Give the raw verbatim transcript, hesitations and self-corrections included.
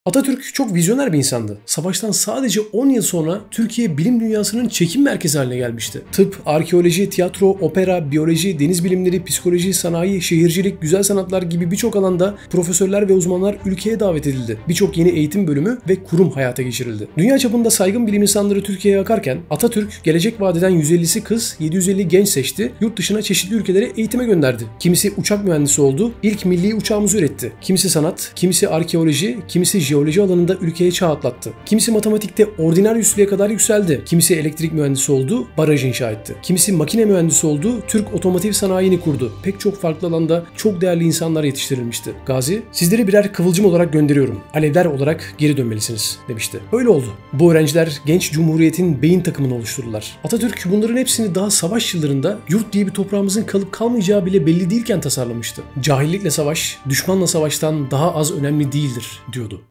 Atatürk çok vizyoner bir insandı. Savaştan sadece on yıl sonra Türkiye bilim dünyasının çekim merkezi haline gelmişti. Tıp, arkeoloji, tiyatro, opera, biyoloji, deniz bilimleri, psikoloji, sanayi, şehircilik, güzel sanatlar gibi birçok alanda profesörler ve uzmanlar ülkeye davet edildi. Birçok yeni eğitim bölümü ve kurum hayata geçirildi. Dünya çapında saygın bilim insanları Türkiye'ye akarken Atatürk gelecek vadeden yüz ellisi kız, yedi yüz elli genç seçti, yurt dışına çeşitli ülkelere eğitime gönderdi. Kimisi uçak mühendisi oldu, ilk milli uçağımızı üretti. Kimisi sanat, kimisi arkeoloji, kimisi jeoloji alanında ülkeye çağ atlattı. Kimisi matematikte ordinaryüslüğe kadar yükseldi. Kimisi elektrik mühendisi oldu, baraj inşa etti. Kimisi makine mühendisi oldu, Türk otomotiv sanayini kurdu. Pek çok farklı alanda çok değerli insanlar yetiştirilmişti. Gazi, sizleri birer kıvılcım olarak gönderiyorum. Alevler olarak geri dönmelisiniz demişti. Öyle oldu. Bu öğrenciler genç cumhuriyetin beyin takımını oluşturdular. Atatürk bunların hepsini daha savaş yıllarında yurt diye bir toprağımızın kalıp kalmayacağı bile belli değilken tasarlamıştı. Cahillikle savaş, düşmanla savaştan daha az önemli değildir diyordu.